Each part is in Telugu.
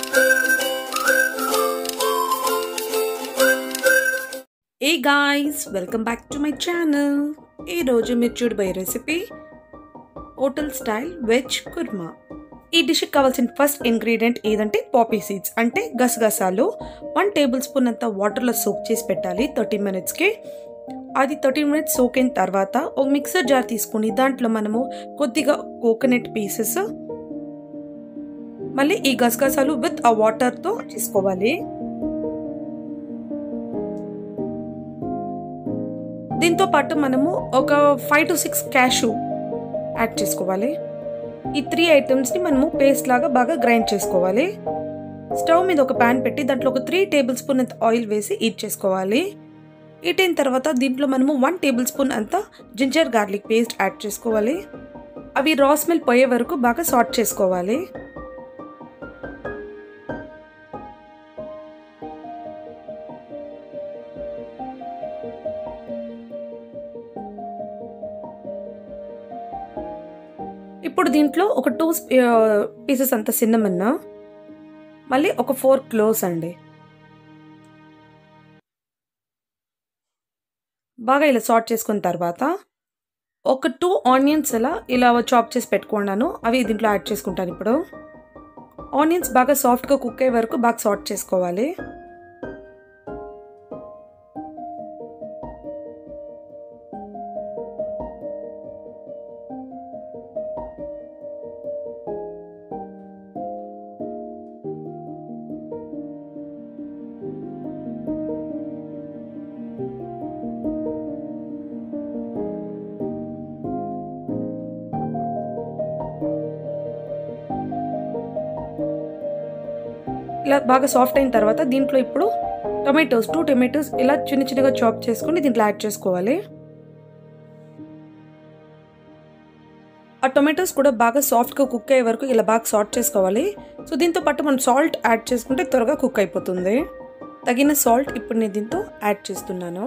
Hey guys, welcome back to my channel. ఈ రోజు మీరు చూడబోయే recipe hotel style veg kurma. ఈ డిష్కి కావాల్సిన ఫస్ట్ ఇంగ్రీడియంట్ ఏదంటే పాపీ సీడ్స్ అంటే గసగసాలు. 1 టేబుల్ స్పూన్ అంత వాటర్లో సోక్ చేసి పెట్టాలి 30 మినిట్స్కి. అది 30 మినిట్స్ సోక్ అయిన తర్వాత ఒక మిక్సర్ జార్ తీసుకుని దాంట్లో మనము కొద్దిగా కోకోనట్ పీసెస్ మళ్ళీ ఈ గసగసాలు విత్ ఆ వాటర్తో చేసుకోవాలి. దీంతో పాటు మనము ఒక 5 to 6 cashew యాడ్ చేసుకోవాలి. ఈ 3 ఐటమ్స్ని మనము పేస్ట్ లాగా బాగా గ్రైండ్ చేసుకోవాలి. స్టవ్ మీద ఒక ప్యాన్ పెట్టి దాంట్లో ఒక 3 టేబుల్ స్పూన్ అంత ఆయిల్ వేసి హీట్ చేసుకోవాలి. హీట్ అయిన తర్వాత దీంట్లో మనము 1 టేబుల్ స్పూన్ అంత జింజర్ గార్లిక్ పేస్ట్ యాడ్ చేసుకోవాలి. అవి రా స్మెల్ పోయే వరకు బాగా సాట్ చేసుకోవాలి. ఇప్పుడు దీంట్లో ఒక 2 పీసెస్ అంత సిన్నమన్, మళ్ళీ ఒక 4 క్లోవ్స్ అండి. బాగా ఇలా సాట్ చేసుకున్న తర్వాత ఒక 2 ఆనియన్స్ ఇలా చాప్ చేసి పెట్టుకున్నాను, అవి దీంట్లో యాడ్ చేసుకుంటాను. ఇప్పుడు ఆనియన్స్ బాగా సాఫ్ట్గా కుక్ అయ్యే వరకు బాగా సాట్ చేసుకోవాలి. ఇలా బాగా సాఫ్ట్ అయిన తర్వాత దీంట్లో ఇప్పుడు టొమాటోస్ 2 టొమాటోస్ ఇలా చిన్న చిన్నగా చాప్ చేసుకుని దీంట్లో యాడ్ చేసుకోవాలి. ఆ టొమాటోస్ కూడా బాగా సాఫ్ట్గా కుక్ అయ్యే వరకు ఇలా బాగా సాట్ చేసుకోవాలి. సో దీంతో పాటు మనం సాల్ట్ యాడ్ చేసుకుంటే త్వరగా కుక్ అయిపోతుంది. తగిన సాల్ట్ ఇప్పుడు నేను దీంతో యాడ్ చేస్తున్నాను.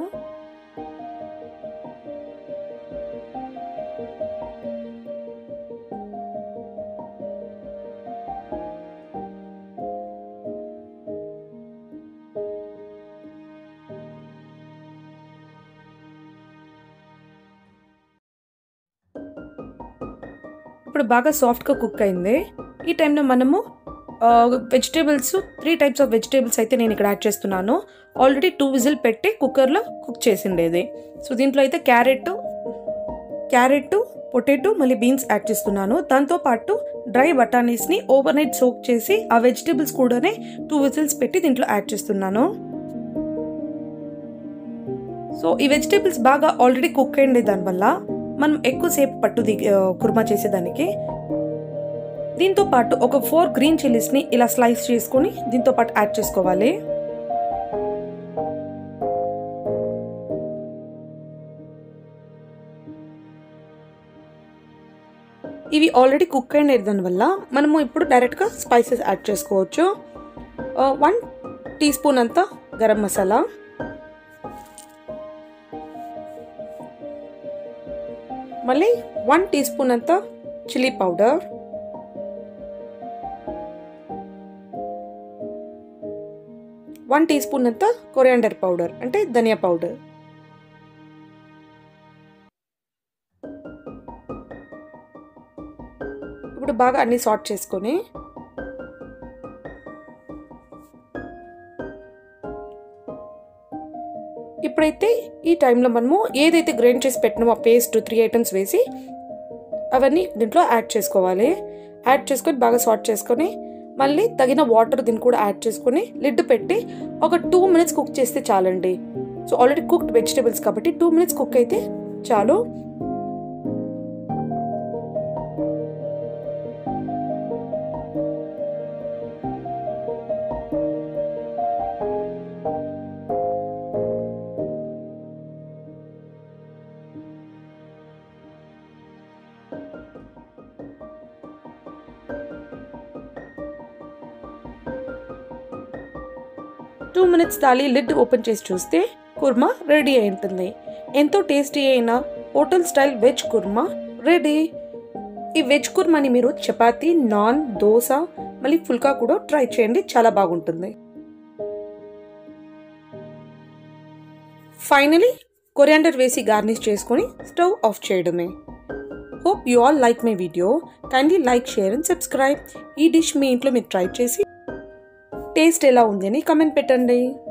ఇప్పుడు బాగా సాఫ్ట్గా కుక్ అయింది. ఈ టైంలో మనము వెజిటేబుల్స్ 3 టైప్స్ ఆఫ్ వెజిటేబుల్స్ అయితే నేను ఇక్కడ యాడ్ చేస్తున్నాను. ఆల్రెడీ 2 విజిల్ పెట్టి కుక్కర్లో కుక్ చేసిండేది. సో దీంట్లో అయితే క్యారెట్, పొటాటో మళ్ళీ బీన్స్ యాడ్ చేస్తున్నాను. దాంతోపాటు డ్రై బటానీస్ని ఓవర్ నైట్ సోక్ చేసి ఆ వెజిటేబుల్స్ కూడానే 2 విజిల్స్ పెట్టి దీంట్లో యాడ్ చేస్తున్నాను. సో ఈ వెజిటేబుల్స్ బాగా ఆల్రెడీ కుక్ అయ్యిండే దానివల్ల మనం ఎక్కువసేపు పట్టుది కుర్మా చేసేదానికి. దీంతో పాటు ఒక 4 గ్రీన్ చిల్లీస్ని ఇలా స్లైస్ చేసుకొని దీంతో పాటు యాడ్ చేసుకోవాలి. ఇవి ఆల్రెడీ కుక్ అయిన దానివల్ల మనము ఇప్పుడు డైరెక్ట్గా స్పైసెస్ యాడ్ చేసుకోవచ్చు. 1 టీ స్పూన్ అంత గరం మసాలా, మళ్ళీ 1 టీ స్పూన్ అంత chilli powder, one teaspoon అంత కొరియాండర్ పౌడర్ అంటే ధనియా పౌడర్. ఇప్పుడు బాగా అన్ని సాట్ చేసుకొని ఇప్పుడైతే ఈ టైంలో మనము ఏదైతే గ్రైండ్ చేసి పెట్టినామో ఆ పేస్ట్ 3 ఐటమ్స్ వేసి అవన్నీ దీంట్లో యాడ్ చేసుకోవాలి. యాడ్ చేసుకొని బాగా సాట్ చేసుకొని మళ్ళీ తగిన వాటర్ దీన్ని కూడా యాడ్ చేసుకొని లిడ్ పెట్టి ఒక 2 మినిట్స్ కుక్ చేస్తే చాలండి. సో ఆల్రెడీ కుక్డ్ వెజిటేబుల్స్ కాబట్టి 2 మినిట్స్ కుక్ అయితే చాలు. టూ మినిట్స్ తాలి లిడ్ ఓపెన్ చేసి చూస్తే కుర్మా రెడీ అయి ఉంటుంది. ఎంతో టేస్టీ అయిన hotel style veg kurma ready. ఈ వెజ్ కుర్మాని మీరు చపాతీ, నాన్, దోశ మళ్ళీ ఫుల్కా కూడా ట్రై చేయండి, చాలా బాగుంటుంది. ఫైనలీ coriander వేసి గార్నిష్ చేసుకొని స్టవ్ ఆఫ్ చేయడమే. Hope you all like my video. Kindly like, share and subscribe. ఈ డిష్ మీ ఇంట్లో మీరు ట్రై చేసి టేస్ట్ ఎలా ఉంది అని కమెంట్ పెట్టండి.